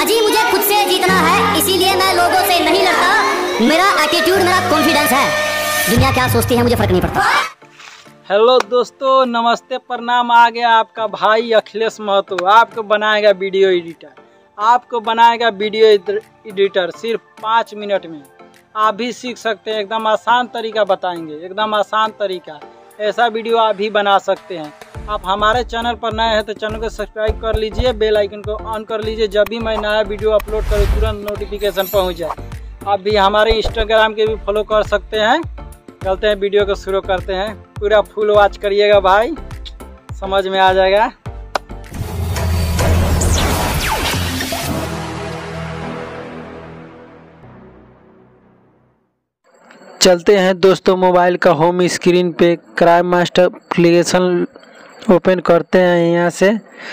अजी मुझे खुद से जीतना है, इसीलिए मैं लोगों से नहीं लड़ता। मेरा एटीट्यूड, मेरा कॉन्फिडेंस है। दुनिया क्या सोचती है मुझे फर्क नहीं पड़ता। हेलो दोस्तों, नमस्ते, प्रणाम। आ गया आपका भाई अखिलेश महतो। आपको बनाएगा वीडियो एडिटर सिर्फ 5 मिनट में। आप भी सीख सकते हैं। एकदम आसान तरीका बताएंगे, एकदम आसान तरीका। ऐसा वीडियो आप भी बना सकते हैं। आप हमारे चैनल पर नए हैं तो चैनल को सब्सक्राइब कर लीजिए, बेल आइकन को ऑन कर लीजिए। जब भी मैं नया वीडियो अपलोड करूँ तुरंत नोटिफिकेशन पहुंच जाए। आप भी हमारे इंस्टाग्राम के भी फॉलो कर सकते हैं। चलते हैं, वीडियो को शुरू करते हैं। पूरा फुल वॉच करिएगा भाई, समझ में आ जाएगा। चलते हैं दोस्तों, मोबाइल का होम स्क्रीन पे क्राइम मास्टर एप्लीकेशन ओपन करते हैं। यहाँ से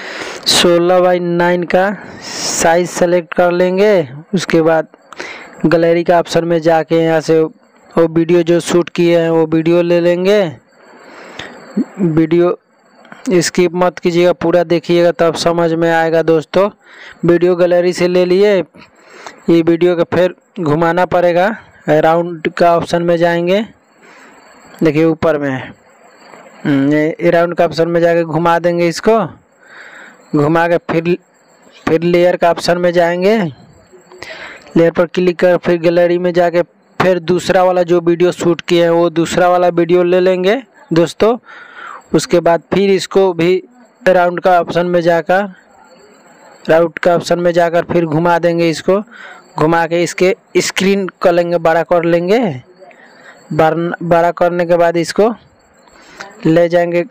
16:9 का साइज सेलेक्ट कर लेंगे। उसके बाद गैलरी का ऑप्शन में जाके यहाँ से वो वीडियो जो शूट किए हैं वो वीडियो ले लेंगे। वीडियो स्किप मत कीजिएगा, पूरा देखिएगा तब समझ में आएगा दोस्तों। वीडियो गैलरी से ले लिए, ये वीडियो का फिर घुमाना पड़ेगा। राउंड का ऑप्शन में जाएंगे, देखिए ऊपर में ये राउंड का ऑप्शन में जाके घुमा देंगे। इसको घुमा के फिर लेयर का ऑप्शन में जाएंगे। लेयर पर क्लिक कर फिर गैलरी में जाके फिर दूसरा वाला जो वीडियो शूट किए हैं वो दूसरा वाला वीडियो ले लेंगे दोस्तों। उसके बाद फिर इसको भी राउंड का ऑप्शन में जाकर फिर घुमा देंगे। इसको घुमा के इसके स्क्रीन कर लेंगे, बड़ा कर लेंगे। बड़ा करने के बाद इसको ले जाएंगे।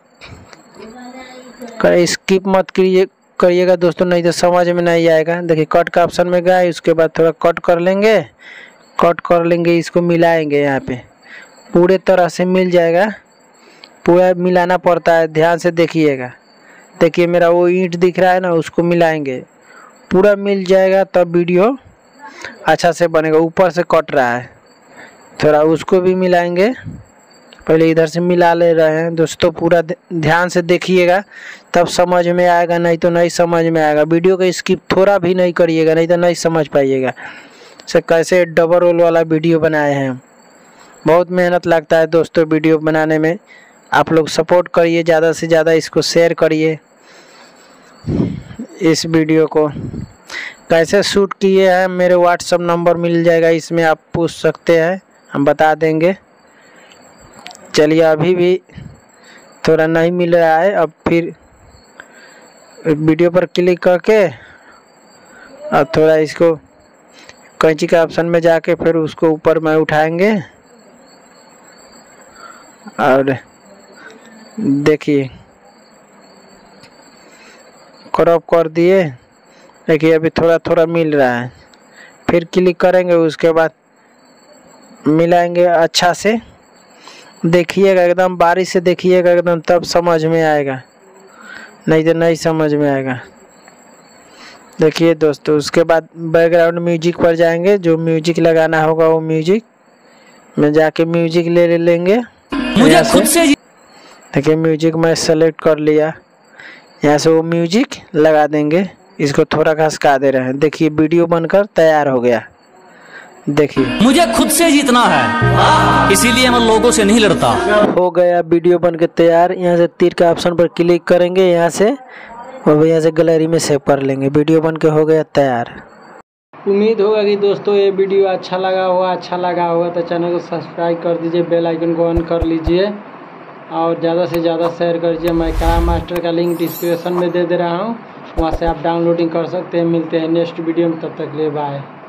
स्किप मत करिएगा दोस्तों, नहीं तो समझ में नहीं आएगा। देखिए कट का ऑप्शन में गए, उसके बाद थोड़ा कट कर लेंगे। इसको मिलाएंगे, यहाँ पे पूरे तरह से मिल जाएगा। पूरा मिलाना पड़ता है, ध्यान से देखिएगा। देखिए मेरा वो ईंट दिख रहा है ना, उसको मिलाएंगे, पूरा मिल जाएगा तब वीडियो अच्छा से बनेगा। ऊपर से कट रहा है, थोड़ा उसको भी मिलाएंगे। पहले इधर से मिला ले रहे हैं दोस्तों, पूरा ध्यान से देखिएगा तब समझ में आएगा, नहीं तो नहीं समझ में आएगा। वीडियो का स्किप थोड़ा भी नहीं करिएगा, नहीं तो नहीं समझ पाइएगा। से कैसे डबल रोल वाला वीडियो बनाए हैं। बहुत मेहनत लगता है दोस्तों वीडियो बनाने में। आप लोग सपोर्ट करिए, ज़्यादा से ज़्यादा इसको शेयर करिए। इस वीडियो को कैसे शूट किए हैं मेरे व्हाट्सएप नंबर मिल जाएगा, इसमें आप पूछ सकते हैं, हम बता देंगे। चलिए, अभी भी थोड़ा नहीं मिल रहा है। अब फिर वीडियो पर क्लिक करके अब थोड़ा इसको कैंची का ऑप्शन में जाके फिर उसको ऊपर में उठाएंगे और देखिए क्रॉप कर दिए। देखिए अभी थोड़ा थोड़ा मिल रहा है। फिर क्लिक करेंगे, उसके बाद मिलाएंगे अच्छा से। देखिएगा एकदम बारीक से देखिएगा एकदम, तब समझ में आएगा, नहीं तो नहीं समझ में आएगा। देखिए दोस्तों, उसके बाद बैकग्राउंड म्यूजिक पर जाएंगे। जो म्यूजिक लगाना होगा वो म्यूजिक में जाके म्यूजिक ले लेंगे। मुझे खुद से देखिए म्यूजिक मैं सेलेक्ट कर लिया, यहाँ से वो म्यूजिक लगा देंगे। इसको थोड़ा खसका दे रहे हैं। देखिए वीडियो बनकर तैयार हो गया। देखिए मुझे खुद से जीतना है, इसीलिए मैं लोगों से नहीं लड़ता। हो गया वीडियो बनकर तैयार। यहाँ से तीर का ऑप्शन पर क्लिक करेंगे, यहाँ से और यहाँ से गैलरी में सेव कर लेंगे। वीडियो बनकर हो गया तैयार। उम्मीद होगा कि दोस्तों ये वीडियो अच्छा लगा होगा तो चैनल को सब्सक्राइब कर दीजिए, बेल आइकन को ऑन कर लीजिए और ज़्यादा से ज़्यादा शेयर कर दीजिए। मैं क्राइम मास्टर का लिंक डिस्क्रिप्शन में दे रहा हूँ, वहाँ से आप डाउनलोडिंग कर सकते हैं। मिलते हैं नेक्स्ट वीडियो में, तब तक के लिए बाय।